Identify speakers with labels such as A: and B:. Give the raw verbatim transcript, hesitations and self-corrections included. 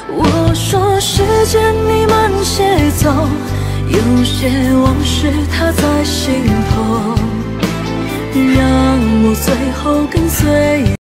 A: 我说时间你慢些走，有些往事它在心头，让我最后跟随。